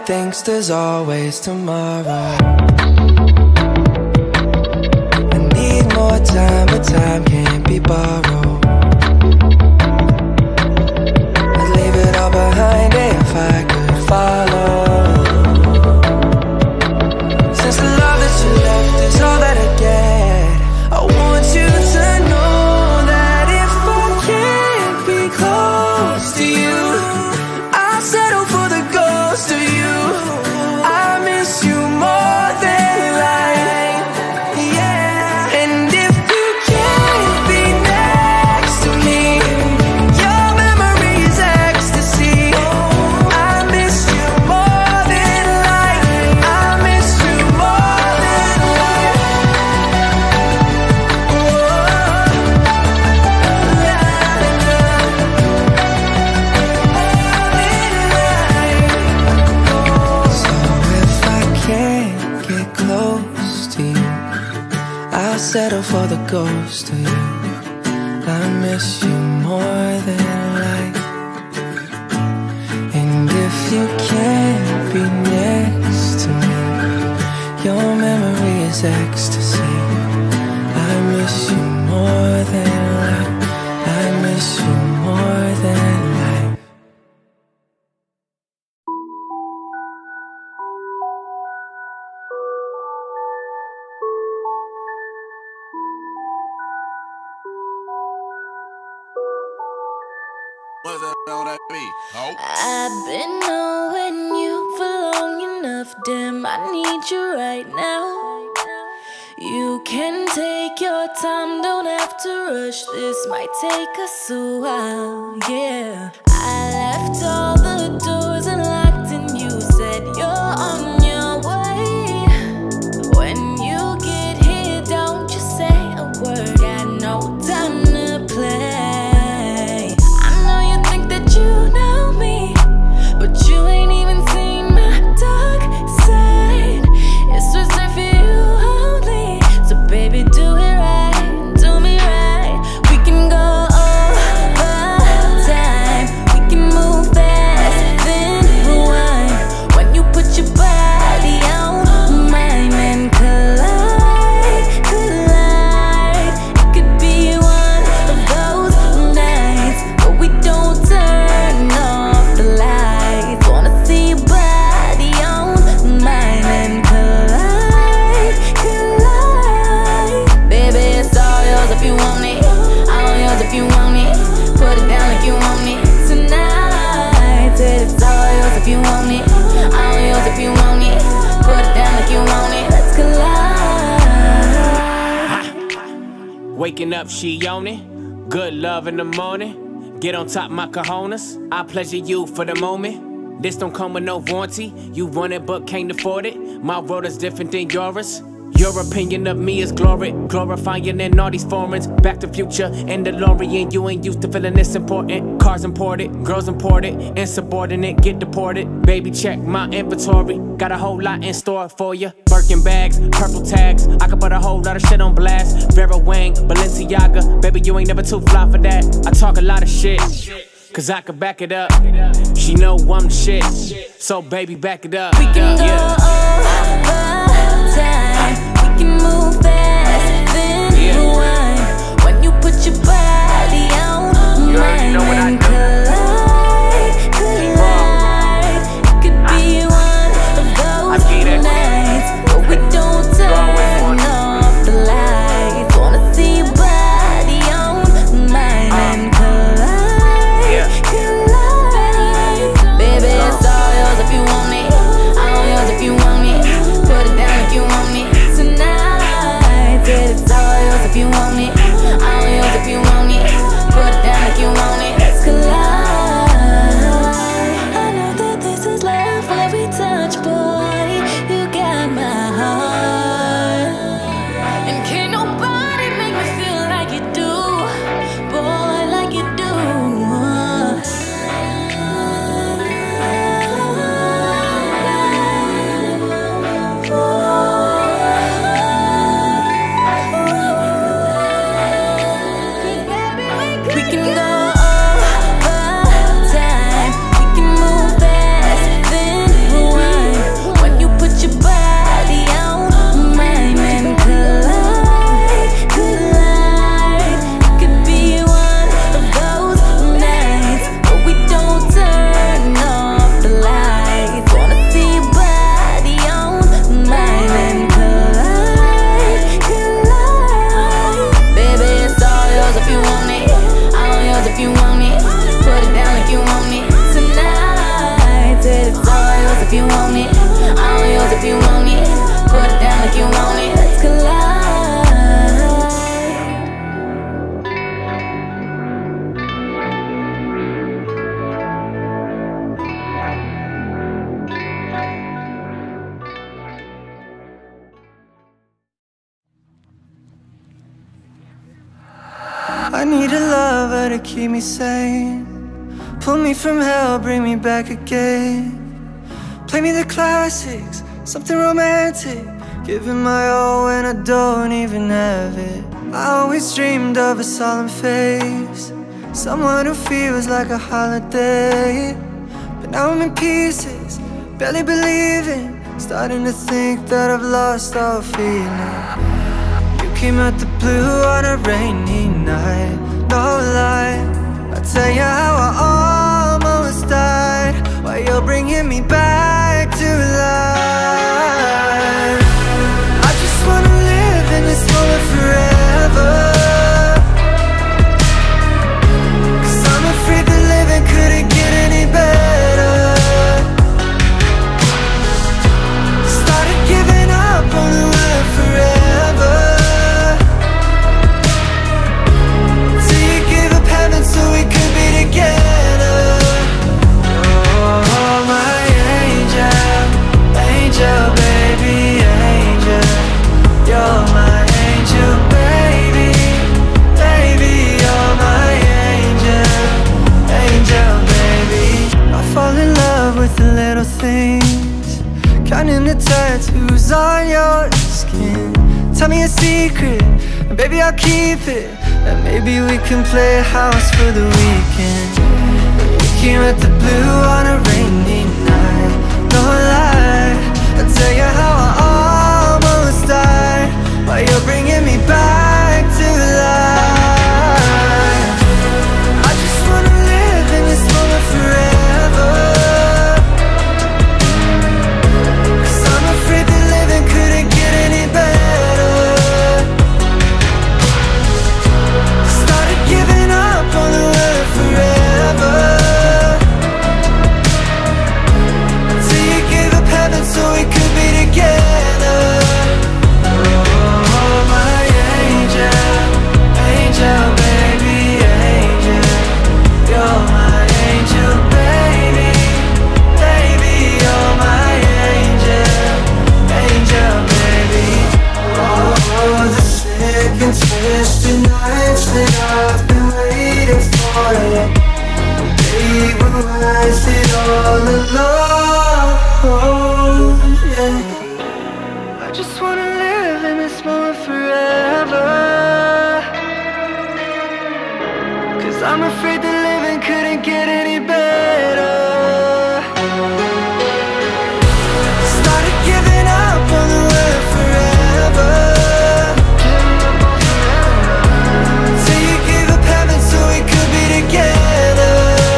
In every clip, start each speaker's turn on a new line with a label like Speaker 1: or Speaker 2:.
Speaker 1: thinks there's always tomorrow. I need more time, but time can't be borrowed. I'd leave it all behind if I could follow. Since the love that you left is all that I get, I want you to know that if I can't be close to you, I'll settle for the ghost of you. I miss you more than life, yeah. And if you can't be next to me, your memory is ecstasy. I miss you more than life. I miss you more than life. So if I can't get close to you, I'll settle for the ghost of you. I miss you more than life. And if you can't be next to me, your memory is ecstasy. I miss you more than life. I miss you more than life.
Speaker 2: What's that on that beat? Oh.
Speaker 3: I've been knowing you for long enough, damn, I need you right now. You can take your time, don't have to rush, this might take us a while, yeah. I left all the doors unlocked and you said you're on your way. When you get here, don't you say a word, got no time to play. You know me, but you ain't even seen my dark side. It's reserved for you only, so baby do it right, do me right. We can go over time, we can move fast, then rewind. When you put your body on mine and collide, collide. It could be one of those nights, but we don't turn off the lights. Wanna see your body on mine and collide, collide. Baby, it's all yours if you want it, all yours if you want it. Put it down like you want it tonight. Said it's all yours if you want it, all yours if you want it. Put it down like you want it. Let's collide.
Speaker 4: Waking up, she on it. Good love in the morning. Get on top my cojones. I pleasure you for the moment. This don't come with no warranty. You want it but can't afford it. My world is different than yours. Your opinion of me is glory, glorifying in all these foreigns. Back to Future and DeLorean. You ain't used to feeling this important. Cars imported, girls imported, insubordinate, get deported. Baby, check my inventory. Got a whole lot in store for you. Birkin bags, purple tags. I could put a whole lot of shit on blast. Vera Wang, Balenciaga. Baby, you ain't never too fly for that. I talk a lot of shit, cause I could back it up. She know I'm the shit, so baby, back it up.
Speaker 3: We can go over time, we can move fast, then rewind. When you put your body on mine and collide, collide. It could be one of those nights, but we don't turn off the lights. Wanna see your body on mine and collide, collide. Baby, it's all yours if you want it, all yours if you want it. Put it down like you want it tonight. Said it's all yours if you want it, all yours if you want it. Put it down like you want it. Let's collide.
Speaker 1: lover to keep me sane. Pull me from hell, bring me back again. Play me the classics, something romantic. Giving my all when I don't even have it. I always dreamed of a solemn face, someone who feels like a holiday. But now I'm in pieces, barely believing, starting to think that I've lost all feeling. You came out the blue on a rainy night, no lie. I'll tell you how I almost died, while you're bringing me back to life. I just wanna live in this moment forever, 'cause I'm afraid that living couldn't get any better. Started giving up on the word forever, till you gave up heaven so we could be together. Oh, my angel, angel, baby, angel. You're my angel, baby, baby. You're my angel, angel, baby. I fall in love with the little things, counting the tattoos on your skin. Tell me a secret, and baby I'll keep it, and maybe we can play house for the weekend. We came at the blue on a rainy night, no lie. I'll tell you how I almost died, while you're bringing me back to life. I just wanna live in this moment forever, 'cause I'm afraid that living couldn't get any better. Started giving up on the word forever, till you gave up heaven so we could be together. Oh, my angel, angel, baby, angel. You're my angel, baby, baby. You're my angel, angel, baby. Oh, the sick and twisted nights that I've been waiting for you, they were worth it all alone, yeah. I just wanna live in this moment forever, 'cause I'm afraid that living couldn't get any better. Started giving up on the word forever, till you gave up heaven so we could be together.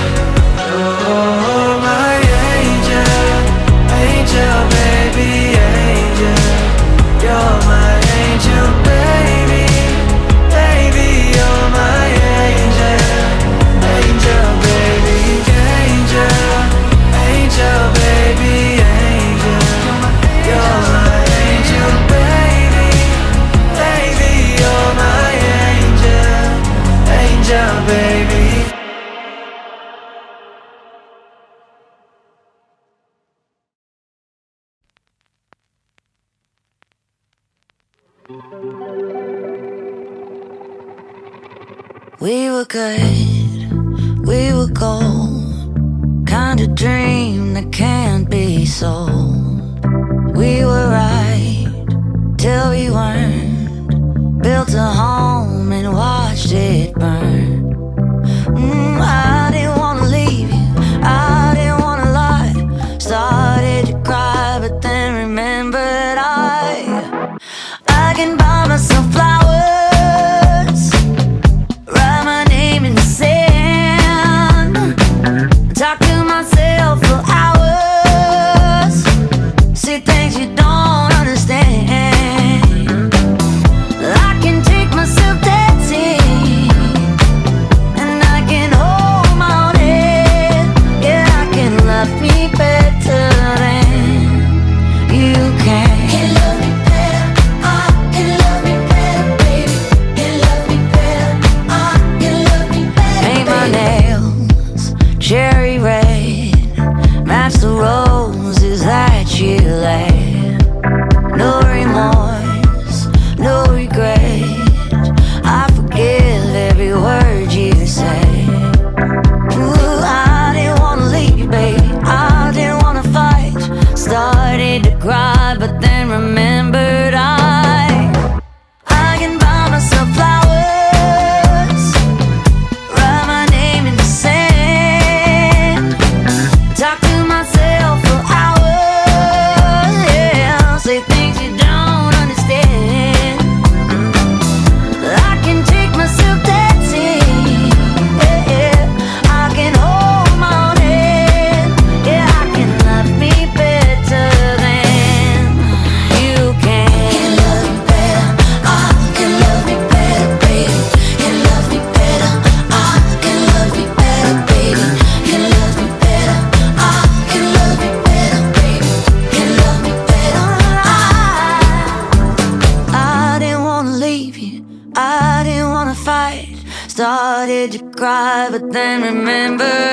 Speaker 1: Oh, my angel, angel, baby, angel. You're my angel, baby, baby. You're my angel, angel, baby, angel, angel, baby, angel. You're my angel, baby, baby. You're my angel, angel, baby.
Speaker 3: We were good, we were gold, kind of dream that can't be sold. We were right till we weren't, built a home and watched it burn. I didn't wanna leave you, I didn't wanna lie. Started to cry, but then remembered I can buy myself flowers, write my name in the sand, talk to myself for hours, see things you don't understand. I can take myself dancing, and I can hold my own head. Yeah, I can love me better than you can. Can love me better, I can love me better, baby. Can love me better, I can love me better. Paint my nails cherry red, match the roses that you laid. No remorse, no regret, I forgive every word you
Speaker 5: cry, but then remember